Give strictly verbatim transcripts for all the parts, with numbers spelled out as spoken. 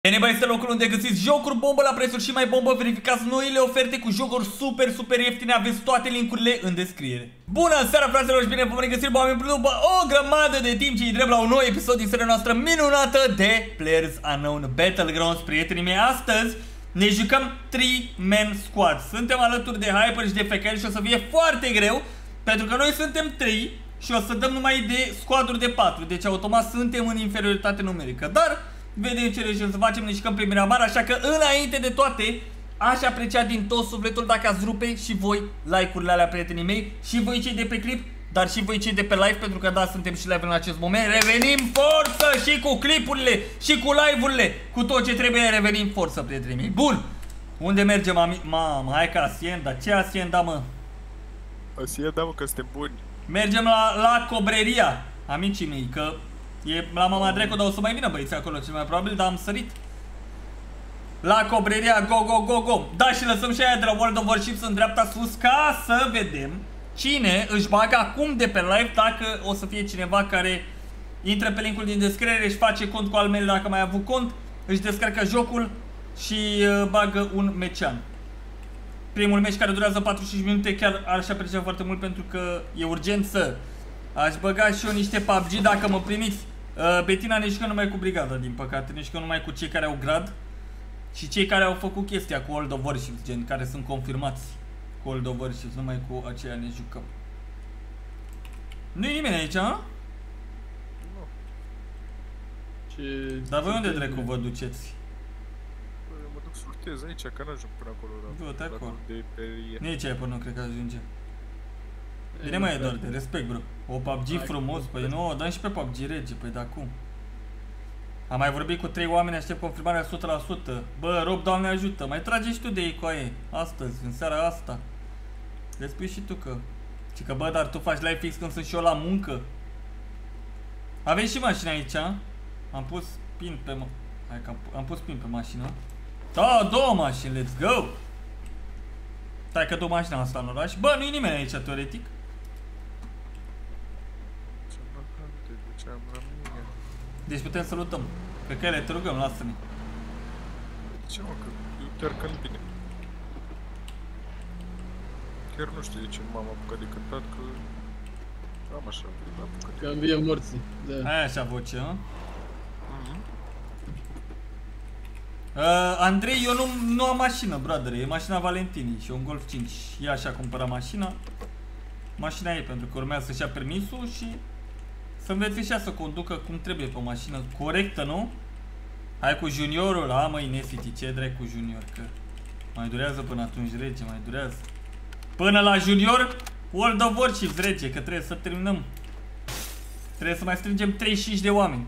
Eneba este locul unde găsiți jocuri bombă la prețuri și mai bombă. Verificați noile oferte cu jocuri super, super ieftine. Aveți toate linkurile în descriere. Bună seara, fraților, și bine v-am regăsit, oameni, după o grămadă de timp ce îi drept la un nou episod din seria noastră minunată de PlayerUnknown's Battlegrounds. Prietenii mei, astăzi ne jucăm trei man squad. Suntem alături de Hyper și de F K L și o să fie foarte greu, pentru că noi suntem trei și o să dăm numai de squaduri de patru. Deci automat suntem în inferioritate numerică. Dar vedem ce reușim să facem, ne jucăm pe Miramar. Așa că înainte de toate aș aprecia din tot sufletul dacă ați rupe și voi like-urile alea, prietenii mei, și voi cei de pe clip, dar și voi cei de pe live, pentru că da, suntem și live în acest moment. Revenim forță și cu clipurile și cu live-urile, cu tot ce trebuie, revenim forță, prietenii mei. Bun, unde mergem, mami? Mamă, hai că Asienda, ce Asienda, mă? Asienda, mă, că suntem buni. Mergem la, la Cobreria, amicii mei, că e la Mama Draco, dar o să mai vină băieții acolo cel mai probabil, dar am sărit. La Cobreria, go, go, go, go. Da, și lăsăm și aia de la World of Warships în dreapta sus, ca să vedem cine își bagă acum de pe live, dacă o să fie cineva care intră pe linkul din descriere, își face cont cu al meu dacă mai a avut cont, își descarcă jocul și uh, bagă un mecian. Primul meci care durează patruzeci și cinci minute, chiar aș aprecia foarte mult, pentru că e urgent să... Aș băga și eu niște P U B G dacă mă primiți. uh, Betina ne jucă numai cu brigada, din păcate. Ne jucă numai cu cei care au grad și cei care au făcut chestia cu World of Warships, gen, care sunt confirmați cu World of Warships. Numai cu aceia ne jucăm. Nu-i nimeni aici, a? Nu. Ce... Dar voi unde dracu vă duceți? Bă, mă duc să urtez aici, că n-ajung până acolo. Du-te acolo. De perie. Nici aia până nu cred că ajunge. Bine, mai doar de respect, bro. O P U B G hai, frumos, păi nu, dăm și pe P U B G rege, păi da cum? Am mai vorbit cu trei oameni, aștept confirmarea o sută la sută. Bă, Rob, Doamne ajută, mai trage și tu de ei cu aia, astăzi, în seara asta. Le spui și tu că... Și că, bă, dar tu faci live fix când sunt și eu la muncă. Aveți și mașina aici, a? Am pus pin pe... Hai că am, am pus pin pe mașină. Da, două mașini, let's go! Stai că două mașini asta în oraș. Bă, nu-i nimeni aici, teoretic. Deci putem să luptăm. Pe care te rugăm, lasă-ne. Ce, mă, că chiar cânt bine. Chiar nu știu de ce m-am apucat de cântat, că am așa apucat. Că învie morții, da. Aia așa voce, hă? Uh, Andrei, eu nu, nu am mașină, brother, e mașina Valentinii și un Golf cinci. Ea și-a cumpărat mașina. Mașina e, pentru că urmează să-și ia permisul și să învețe și ea să conducă cum trebuie pe o mașină corectă, nu? Hai cu juniorul, a măi, Nesiti, ce drag cu junior, că mai durează până atunci, rege, mai durează. Până la junior, World of Warships, rege, că trebuie să terminăm. Trebuie să mai strângem treizeci și cinci de oameni.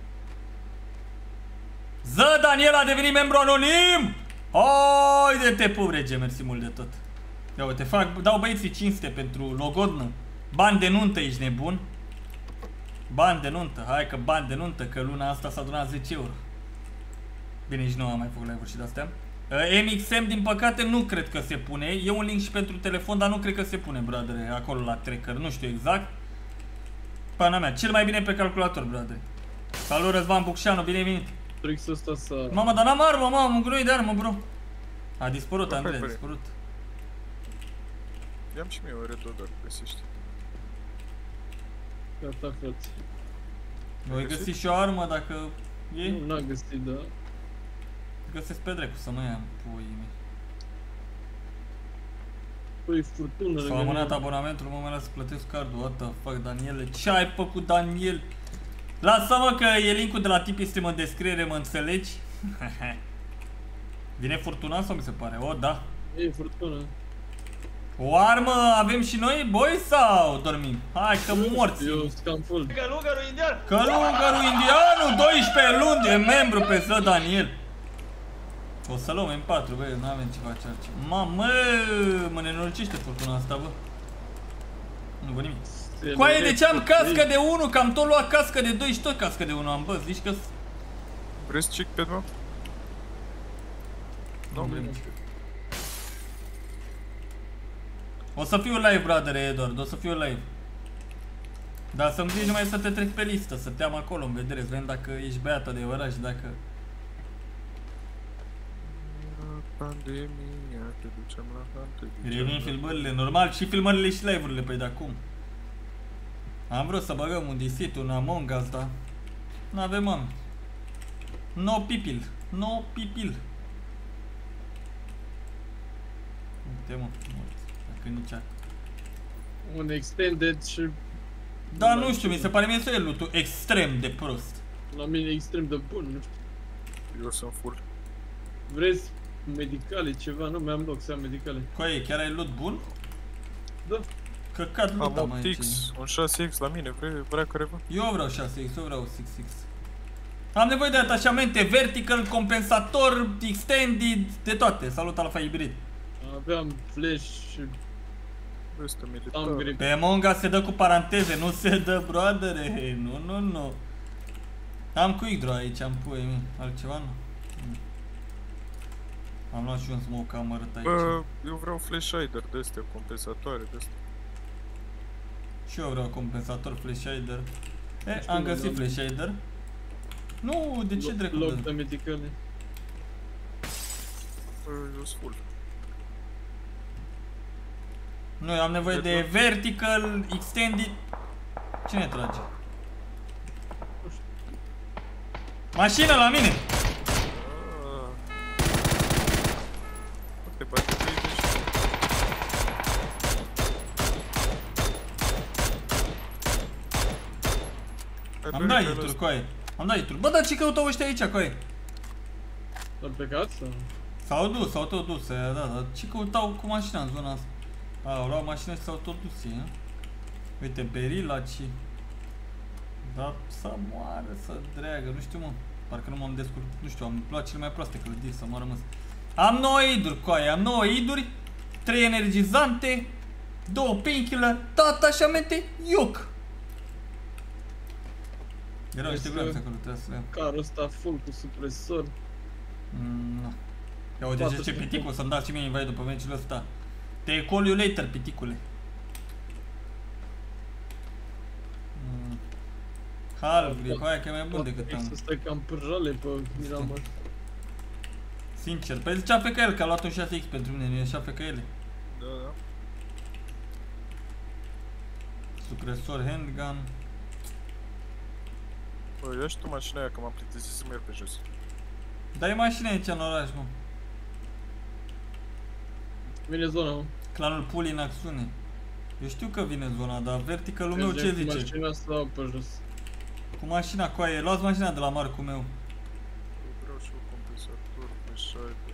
Ză, Daniel a devenit membru anonim! Hai de te pup, rege, mersi mult de tot. Ia uite, fac, dau băieții cinste pentru logodnă. Bani de nuntă, ești nebun? Bani de nuntă, hai că bani de nuntă, că luna asta s-a adunat zece euro. Bine, nici nu am mai făcut live-uri și de-astea. uh, M X M, din păcate, nu cred că se pune. E un link și pentru telefon, dar nu cred că se pune, brother, acolo la tracker, nu știu exact. Pana mea, cel mai bine pe calculator, brother. Salut, Răzvan Bucșanu, bine venit. Trixul ăsta să... Mamă, dar n-am armă, mamă, un gunoi de armă, bro. A dispărut, Andrei, a dispărut. I-am și mie o Red Dot, găsește. Gata, frate. Voi găsi și o armă dacă e? Nu, n-am găsit, da. Găsesc pe dracu să mă ia, puii mei. Păi, furtună. S-a amânat abonamentul, mă mai las să plătesc cardul. What the fuck, Daniele? Ce ai făcut, Daniel? Lasă-mă că e linkul de la Tipeee Stream în descriere, mă înțelegi? Vine furtuna sau mi se pare? O, da. E furtună. O armă avem și noi, boi, sau dormim? Hai că morți. Eu scam full. Călugărul indian! Călugărul indianul, doisprezece luni de membru pe Ză, Daniel. O să luăm M patru, băi, nu avem ce face altceva. Mamă, mă nenorociște furtuna asta, bă. Nu vă nimic. Coaie, de ce am cască de unu? Că am tot luat cască de doi și tot cască de unu am, bă, zici că... Vrei să check pe mă? Nu, vrem. O să fiu live, brother, Edward, o să fiu live. Dar să-mi zici numai să te trec pe listă, să te am acolo în vedere, să vedem dacă ești băiat adevărat și dacă pandemia, te ducem la han, te ducem Revin la... filmările, normal, și filmările și live-urile, păi de acum. Am vrut să băgăm un disit, un Among Us, dar n-avem oameni. No people, no people. Uite mă, mulți, dacă nici a... Un extended și Da, nu știu, mi se pare mie să e lutul extrem de prost. la mine extrem de bun, nu știu. Eu sunt full. Vreți medicale, ceva? Nu mi-am loc să am medicale. Coaie, chiar ai loot bun? Da. Căcat Am loot am opt aici. X, un șase X la mine, vrei, vrea careva? Eu vreau șase X, eu vreau șase X. Am nevoie de atașamente vertical, compensator, extended, de toate. Salut Alpha Hybrid. Aveam flash și Este am militar. grip. Pe Among Us se dă cu paranteze, nu se dă, broadere. Nu, nu, nu. Am quick-draw aici, am pui mie. Altceva nu? Mm. Am luat și un smoke amărât aici. Bă, eu vreau flash hider de astea, compensatoare de astea. Și eu vreau compensator flash hider. E, Deci am cum găsit am- flash hider. Nu, de ce dracu? Loc de medicale. Bă, eu sunt full. Nu, eu am nevoie de vertical, extended. Cine trage? Mașină la mine! Ah. Te bate treizeci. Hai, Am bă, dat care hituri, ăsta? coaie. Am dat hituri. Bă, dar ce căutau ăștia aici, coaie? Dar plecat sau? S-au dus, s-au tot dus, da, da, dar ce căutau cu mașina în zona asta? A, au luat mașina și s-au tot dus ei, a? Uite, Berilaci. Da, să moară, să dreagă, nu știu mă. Parcă nu m-am descurcat, nu știu, am luat cele mai proaste clădiri, să mă rămâs. Am nouă iduri, coaie, am nouă iduri, trei energizante, două painkiller, da, atașamente, iuc. Erau niște Vezi că- glanțe acolo, trebuie să le iau. Carul ăsta full cu supresor. Mm, nu. Ia uite, Poate ce să- piticul, să-mi dați și mie invite după meciul ăsta. Te call you later, piticule. Mm. Halgri, cu aia că e mai bun decât Să am. stai cam pârjale pe Miramar. Sincer, păi zicea fe că el, că a luat un șase X pentru mine, nu e așa fe că ele. Da, da. Supresor, handgun. Bă, ia și tu mașina aia, că m-am plictisit să merg pe jos. Dar e mașina aici în oraș, mă. Vine zona, mă. Clanul Puli în acțiune. Eu știu că vine zona, dar verticalul meu ce Mergem cu zice? mașina sau pe jos? Cu mașina, coaie, luați mașina de la Marcu meu. Eu vreau și un compensator, flash hider.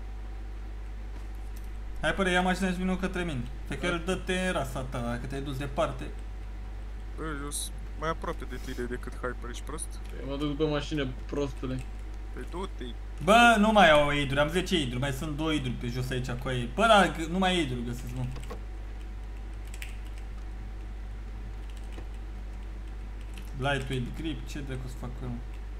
Hai pără, ia mașina și vină către mine. Pe care îl dă-te în rasa ta, dacă te-ai dus departe. Bă, eu sunt mai aproape de tine decât Hyper, ești prost? Eu mă duc după mașină, prostule. Păi du-te. Bă, nu mai au iduri, am zece iduri, mai sunt două iduri pe jos aici cu ei. Bă, da, nu mai e iduri găsesc, nu. Lightweight grip, ce dracu să fac eu?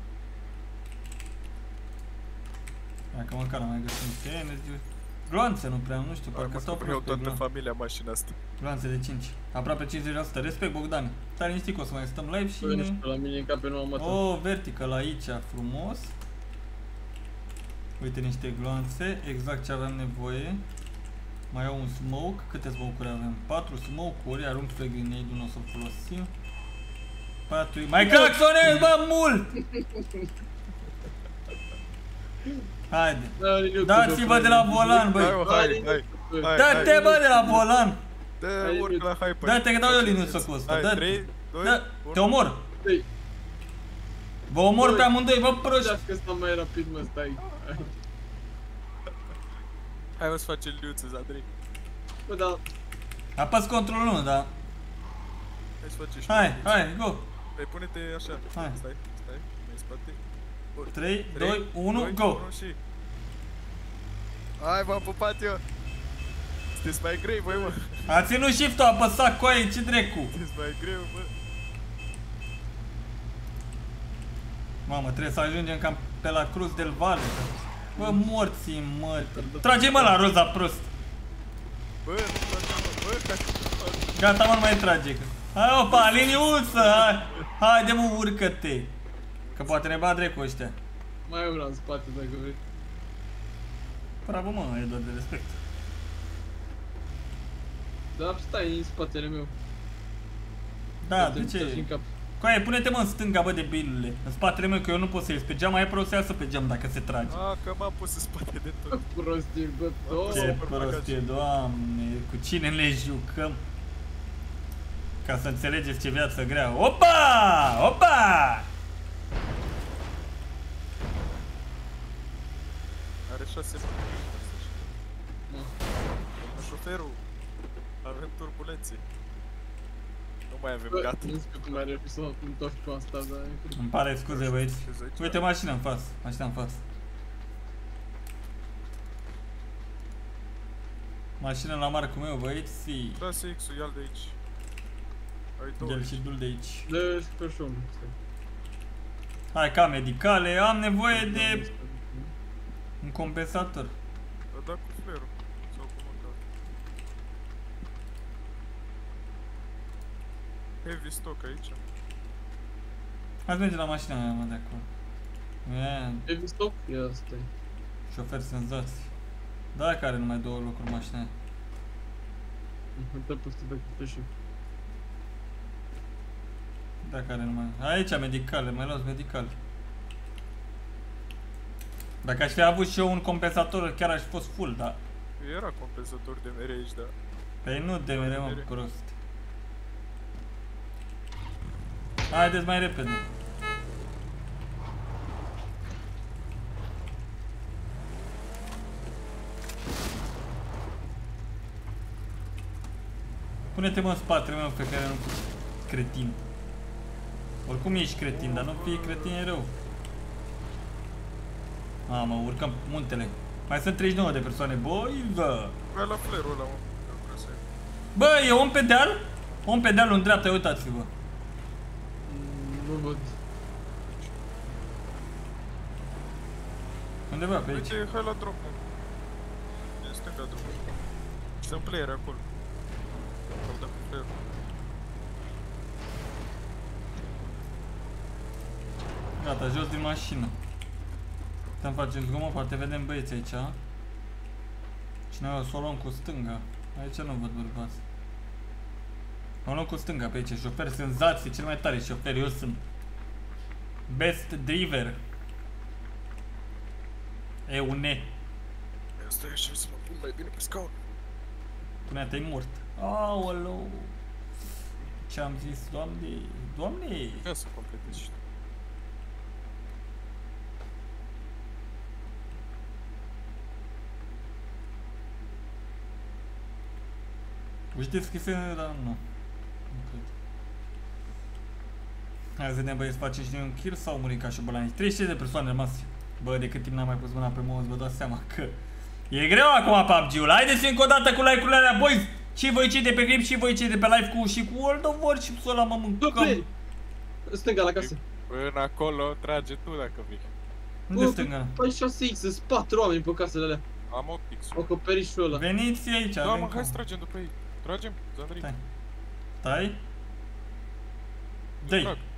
Dacă măcar am mai găsit niște energy. Gloanțe nu prea, nu știu, parcă stau vreau prost pe toată gloanțe. familia mașina asta. Gloanțe de cinci, aproape cincizeci la sută. Respect, Bogdan. Stai liniștit că o să mai stăm live și Bă, nu ne... știu, la mine în cap nu am atât. O, vertical aici, frumos. Uite niște gloanțe, exact ce aveam nevoie. Mai au un smoke, câte smoke-uri avem? patru smoke-uri, arunc flag grenade, nu o să-l folosim. patru, mai claxonez, bă, mult! Haide. Dați-vă de la volan, băi. Hai, mă, hai, hai, hai. Dă-te, bă, de la volan. Dă, urc la Hyper. Dă-te că dau eu liniuță cu ăsta, Hai, dă-te. trei, doi, Dă, te unu. omor. Ei, Vă omor Doi. pe amândoi, bă, proști. Știați că stau mai rapid, mă, stai. Hai. Hai, o să facem liuță, Zadrei. Bă, da, Apăs controlul unu, da. Hai să facem și Hai, noi. hai, go. Păi pune-te așa. Hai. Stai, stai, mai în spate. trei, doi, unu, doi, go. unu și... Hai, m-am pupat eu. Sunteți mai grei, băi, mă. A ținut shift-ul, a apăsat coaie, ce drecu. Sunteți mai greu, bă. Mamă, trebuie să ajungem cam pe la Cruz del Valle. Bă, morții mări. Trage-mă la roza prost. Bă, nu bă, bă, Gata, mă, nu mai trage. Hai, opa, liniuță, hai. Haide, mă, urcă-te. Că poate ne bat drecu ăștia. mai e una în spate dacă vrei. Bravo, mă, e doar de respect. Dar stai în spatele meu. Da, de ce? Coaie, pune-te mă în stânga, bă, de bilule. În spatele meu, că eu nu pot să ies pe geam, mai e prost să iasă pe geam dacă se trage. A, că m-am pus în spate de tot. Prostie, bă, tot. Ce prostie, Doamne, cu cine le jucăm? Ca să înțelegeți ce viață grea. Opa! Opa! Are șase minute. Șoferul, avem turbulențe. Nu mai avem gata. Nu știu cum are fi să mă întorc cu asta, dar... Îmi pare scuze, băieți. Uite mașina în față, mașina în față. Mașina la marcul meu, băieți. Da, să X-ul, ia-l de aici. Ai două Ia-l aici. și du-l de aici. Dă și pe șomul. Hai, ca medicale, am nevoie de un compensator. Da, da cu flerul. Sau cu măcar. Heavy stock aici. Hai să mergem la mașina mea, mă, de acolo. Man, Heavy stock? Ia stai. șofer senzații. Da, care are numai două locuri mașina aia. Dă peste de cu și. Da, care numai... Aici, medicale, mai luați medicale. Dacă aș fi avut și eu un compensator, chiar aș fi fost full, da. Era compensator de mere aici, da. Păi nu de mere, mă, prost. Haideți mai repede. Pune-te mă în spatele meu pe care nu cretin. Oricum ești cretin, dar nu fii cretin e rău. Mamă, urcăm muntele. Mai sunt treizeci și nouă de persoane, băi, bă! Vai la flerul ăla, mă. Bă, e om pe deal? Om pe dealul în dreapta, uitați-vă. Nu văd. Undeva pe aici. Uite, hai la drop, mă. E stânga drumul. Sunt player acolo. Au dat cu playerul. Gata, jos din mașină. Putem face zgomot, poate vedem băieți aici. Cineva s-o luăm cu stânga. Aici nu văd bărbați. O luăm cu stânga pe aici, șofer senzație, cel mai tare șofer, eu sunt best driver. E un ne. Stai așa să mă pun mai bine pe scaun. Pune-te-i mort. Aoleu. Ce-am zis, doamne, doamne. Ia să completezi și tu. Știți că se... dar nu. Nu cred. Hai să vedem, băieți, facem și noi un kill sau murim ca și bolani? treizeci și șase de persoane rămase. Bă, de cât timp n-am mai pus mâna pe mouse, vă dați seama că e greu acum P U B G-ul. Haideți încă o dată cu like-urile alea, boys! Și voi cei de pe clip, și voi cei de pe live cu și cu World of Warships ăla mă mâncăm. Stânga la casă. Până acolo, trage tu dacă vii. Unde stânga? Păi șase X, sunt patru oameni pe casele alea. Am opt X-uri. Acoperișul ăla. Veniți aici, Da, avem mă, hai cum. să tragem după ei. Tragem, Zandri. Stai. Stai. Dă-i. Trag.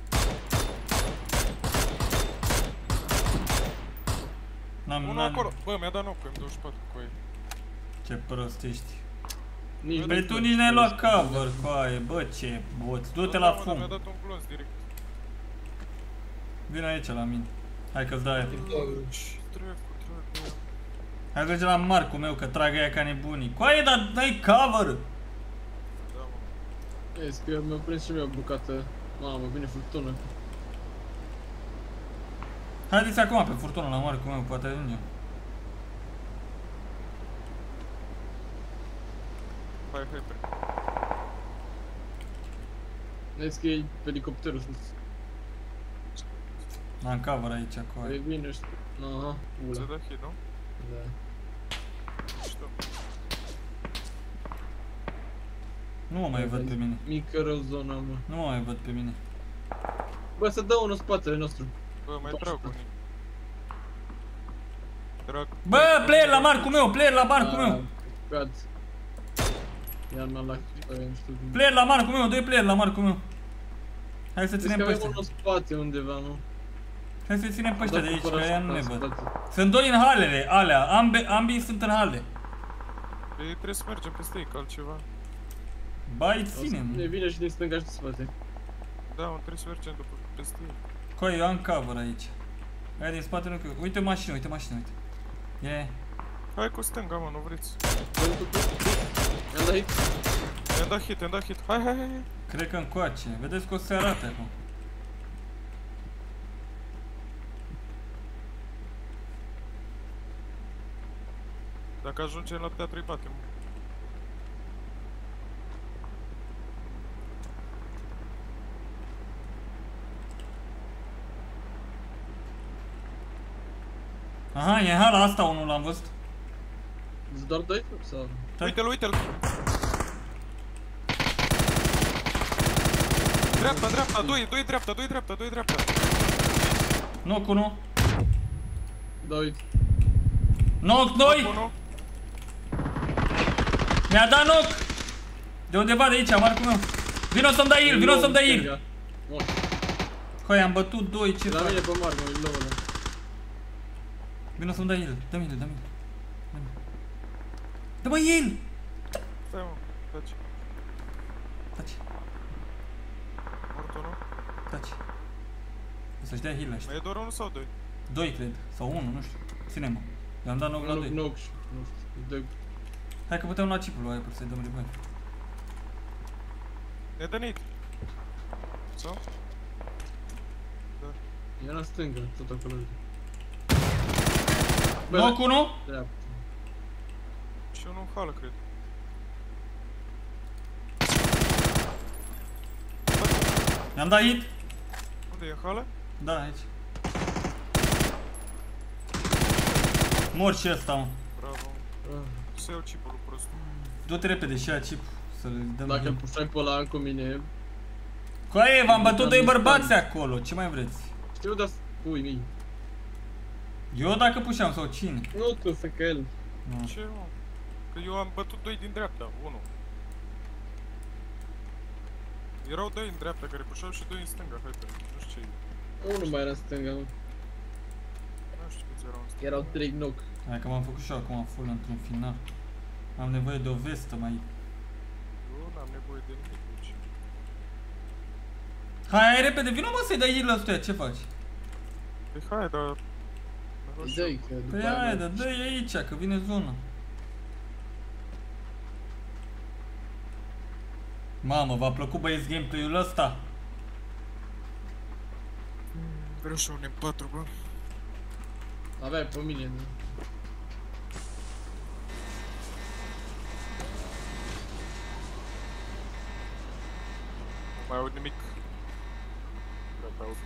N-am, Unul n-am... acolo. Bă, mi-a dat knock, M douăzeci și patru cu ei. Ce prost ești. Nici Păi tu nici n-ai luat cover, coaie, bă, ce boți. Du-te la fum. Mi-a dat un glonț direct. Vino aici la mine. Hai că-ți dau aia. Ce dracu, dracu. Hai să mergem la marcul meu, că trag aia ca nebunii. Coaie, dar dai cover! Da, mă. Ești că mi-a prins și mie o bucată. Mamă, vine furtună. Haideți acum pe furtună la marcul meu, poate ajungem. Hai, hai, pe. Vezi că e elicopterul sus. Am cover aici, coaie. Păi vine ăștia. Aha, Ți-a ula. dat hit, nu? Da. Știu. Nu mă mai văd pe mine. Mică rău zona, mă. Nu mă mai văd pe mine. Bă, să dă unul în spatele nostru. Bă, mai trag unii. Trag. Bă, player la marcul meu, player la marcul meu. Gad. Iar n-am la nu știu cum. Player la marcul meu, doi player la marcul meu. Hai să Vezi ținem că pe avem ăștia. unul în spate undeva, nu? Hai să ținem pe ăștia de aici, că aia nu ne văd. Dați. Sunt doi în halele, alea, ambe, ambii sunt în hale. Păi trebuie să mergem peste ei, că altceva. Bai, ținem. Ne vine și din stânga și din spate. Da, mă, trebuie să mergem după peste ei. Coi, eu am cover aici. Aia din spate nu cred. Uite mașină, uite mașină, uite. E. Hai cu stânga, mă, nu vreți. I-am dat hit. I-am dat hit, i-am dat hit. Hai, hai, hai. Cred că încoace. Vedeți că o să se arate acum. Dacă ajungem la teatru, îi batem. Aha, e în hala asta unul, l-am văzut. Sunt doar doi? Sau? Uite-l, uite-l. Dreapta, dreapta, doi, doi dreapta, doi dreapta, doi dreapta. Knock unu. Da, uite. Knock doi. Unu. Mi-a dat knock. De undeva de aici, marcul meu. Vino să-mi dai heal, vino să-mi dai heal. Coi, am bătut doi, ce La fac? mine pe margă, e low ăla. Vino să-mi dai heal, dă-mi heal, dă-mi heal. Dă-mă heal! Stai, mă, taci. Taci, Mort unul. taci. O să-și dea heal ăștia. Mai e doar unul sau doi? Doi, cred. Sau unu, nu știu. Ține-mă. I-am dat knock la Nu, doi. nu, nu știu. Doi. Hai că putem lua chipul lui aia, să-i dăm revive. Ne dă nit. Sau? E la stânga, tot acolo. Knock unu. Dreapta. Și unul în hală, cred. I-am dat hit. Unde e în hală? Da, aici. Mor și ăsta, mă. Bravo. Să iau chipul lui prostul. Du-te repede și ia chip. Să-l dăm Dacă îl heal. pușai pe ăla cu mine. Coaie, v-am bătut doi bărbați acolo. Ce mai vreți? Știu, dar pui mii. Eu dacă pușeam sau cine? Nu tu, să că el. Nu. Ce, mă? Că eu am bătut doi din dreapta, unu. Erau doi în dreapta care pușau și doi în stânga, hai pe nu știu ce e. Unul mai era în stânga, mă. Nu știu câți erau în stânga. Erau trei knock. Hai că m-am făcut și eu acum full într-un final. Am nevoie de o vestă mai... Eu n-am nevoie de nimic aici. Hai, hai repede, vină mă să-i dai heal ăstuia, ce faci? Păi hai, dar... Îi dă-i, că după Păi aia hai, mai- dar dă-i aici, că vine zona. Mamă, v-a plăcut băieți gameplay-ul ăsta? Vreau și un M patru, bă. Aveai pe mine, nu? Nu mai aud nimic. Gata, aud.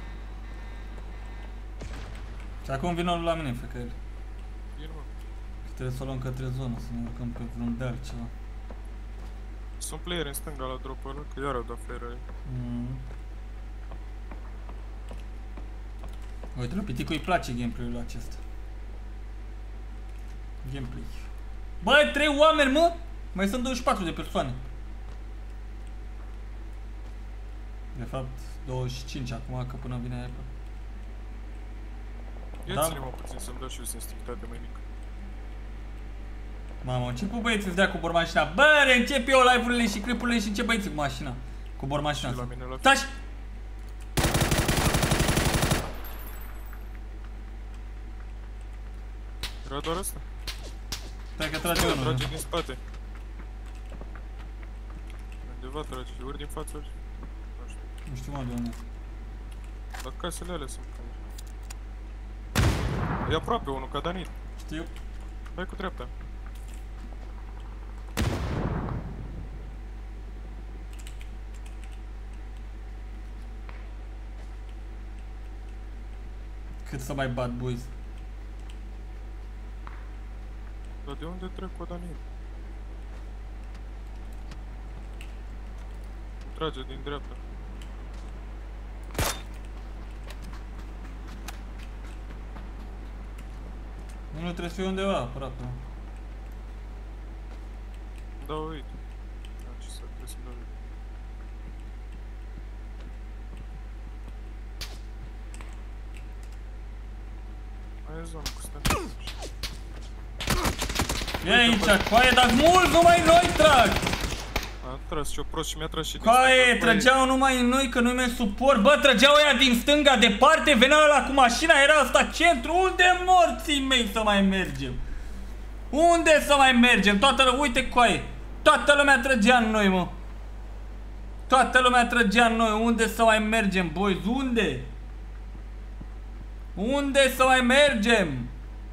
Și acum vină la mine, fecă el. Bine, mă. Trebuie să o luăm către zonă, să ne urcăm pe vreun deal ceva. Sunt player în stânga la drop-ul ăla, că iar au dat flare-uri. Mm. Uite, lui Piticu îi place gameplay-ul acesta. Gameplay. Băi, trei oameni, mă! Mai sunt douăzeci și patru de persoane. De fapt, douăzeci și cinci acum, că până vine aia pe... Ia Da. ține-mă puțin să-mi dau și eu sensitivitate mai mică. Mamă, încep băieții să dea cu bormașina. Bă, reîncep eu live-urile și clipurile și încep băieții cu mașina. Cu bormașina Și la asta. mine la fel. Taci! Era doar asta? Stai că trage unul. Trage din spate. Undeva trage, ori din față, ori... Nu știu. Nu știu mă de unde. Dar casele alea sunt ca aici. E aproape unul, ca Danit. Știu. Hai cu dreapta. Cât să mai bat, boys. Dar de unde trec cu Danit? Trage din dreapta. Unul trebuie să fie undeva, aproape. Da, uite. Da, ce să trebuie să-mi dau uite. Mai e zonă cu stânga. E aici, coaie, dar mulți, numai noi trag! A tras și-o prost și mi-a tras și din Coaie, stânga. trăgeau numai în noi, că nu mai suport. Bă, trăgeau ăia din stânga, departe, venea ăla cu mașina, era asta centru. Unde morții mei să mai mergem? Unde să mai mergem? Toată lumea, uite, coaie, toată lumea trăgea în noi, mă. Toată lumea trăgea în noi, unde să mai mergem, boys, unde? Unde să mai mergem?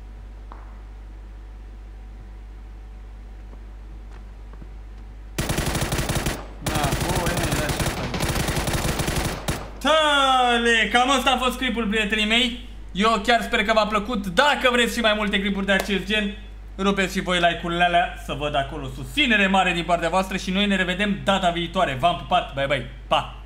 Tale, cam asta a fost clipul, prietenii mei. Eu chiar sper că v-a plăcut. Dacă vreți și mai multe clipuri de acest gen, rupeți și voi like-urile alea să văd acolo susținere mare din partea voastră și noi ne revedem data viitoare. V-am pupat, bye bye, pa!